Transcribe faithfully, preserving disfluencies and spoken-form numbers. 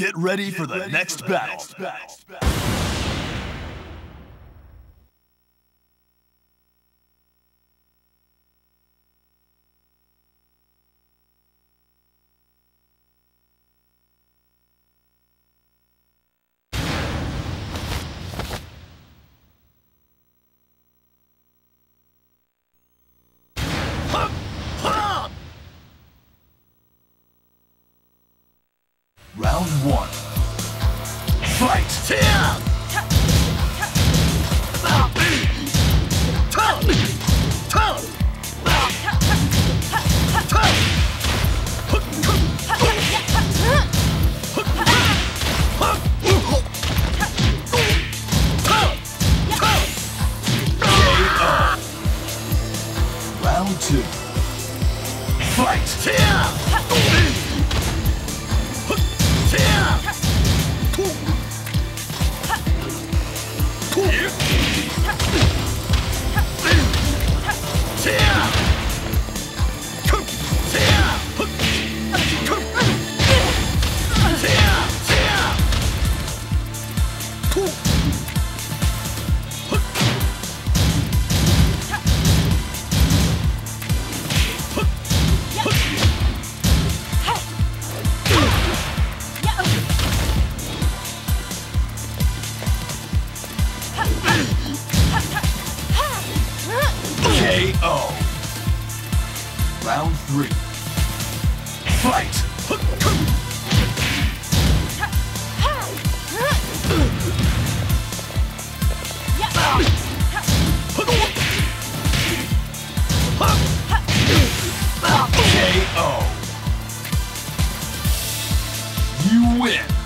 Get ready for the ready next for the battle. next battle. Round one. Fight! Round two. Fight! K O. Round three. Fight! K O. You win!